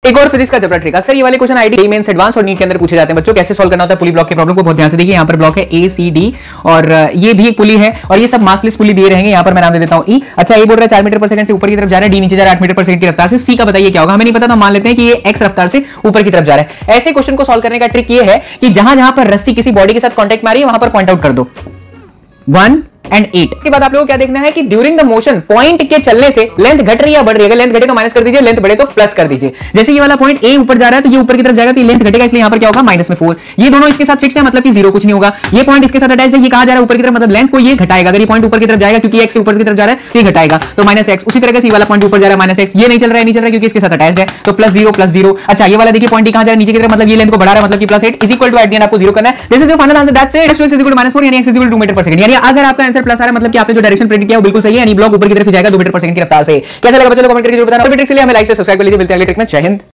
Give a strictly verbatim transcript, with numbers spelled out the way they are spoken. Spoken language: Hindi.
एक और फिजिक्स का जबरा ट्रिक, अक्सर ये वाले क्वेश्चन आईडी मेंस एडवांस और नीट के अंदर पूछे जाते हैं बच्चों। कैसे सॉल्व करना होता है पुली ब्लॉक के प्रॉब्लम को बहुत ध्यान से देखिए। यहाँ पर ब्लॉक है ए सी डी और ये भी एक पुली है और ये सब मासलेस पुली दिए रहेंगे। यहाँ पर मैं नाम दे देता हूँ ई। अच्छा, ये बोल रहा है चार मीटर पर सेकंड से ऊपर की तरफ जा रहा है, डी नीचे जा रहा है आठ मीटर पर सेकंड की रफ्तार से। सी का बताइए क्या होगा, हमें नहीं पता, तो मान लेते हैं कि ये एक्स रफ्तार से ऊपर की तरफ जा रहा है। ऐसे क्वेश्चन को सॉल्व करने का ट्रिक ये है कि जहां जहां पर रस्सी किसी बॉडी के साथ कांटेक्ट में आ रही है वहां पर पॉइंट आउट कर दो वन एंड एट। के बाद आप लोगों को क्या देखना है कि ड्यूरिंग द मोशन पॉइंट के चलने से लेंथ घट रही है या बढ़ रही है। अगर लेंथ घटे तो माइनस कर दीजिए, लेंथ बढ़े तो प्लस कर दीजिए। जैसे ये वाला पॉइंट ए ऊपर जा रहा है तो ये ऊपर की तरफ जाएगा तो ये लेंथ घटेगा, इसलिए यहां पर क्या होगा माइनस में फोर। ये दोनों इसके साथ फिक्स है, मतलब कि जीरो कुछ नहीं होगा। ये पॉइंट इसके साथ अटैच है, ये कहां जा रहा है ऊपर की तरफ, मतलब लेंथ को ये घटाएगा। अगर ये पॉइंट ऊपर की तरफ जाएगा क्योंकि एक्स ऊपर की तरफ जा रहा है तो ये घटाएगा तो माइनस एक्स। उसी तरह से ये वाला पॉइंट ऊपर जा रहा है माइनस एक्स, ये नहीं चल रहा है नहीं चल रहा है क्योंकि इसके साथ अटैच है तो प्लस जीरो प्लस जीरो। अच्छा, ये वाला देखिए पॉइंट कहां जा रहा है नीचे की तरफ, मतलब ये लेंथ को बढ़ा रहा है, मतलब कि plus eight is equal to eight the end आपको जीरो करना है। This is your final answer, that's it. X is equal to minus four यानी x is equal to two metre per second. यानी अगर आपका आंसर प्लस आ रहा है मतलब कि आपने जो डायरेक्शन प्रेडिक्ट किया वो बिल्कुल सही है, यानी ब्लॉक ऊपर की तरफ ही जाएगा दो मीटर पर सेकंड की रफ्तार से। कैसा लगा बच्चों, कमेंट करके जरूर बताना। वीडियो ट्रिक के लिए हमें लाइक से सब्सक्राइब कर लीजिए। मिलते हैं अगले ट्रिक में। जय हिंद।